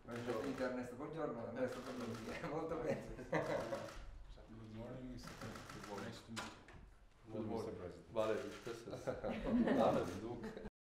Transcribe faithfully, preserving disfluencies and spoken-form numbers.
Buongiorno Ernesto, buongiorno Ernesto, buongiorno. Molto bene. Good morning, mister President. Nice to meet you. Good morning, mister President. Valerie, köszönöm. Valerie, Luke.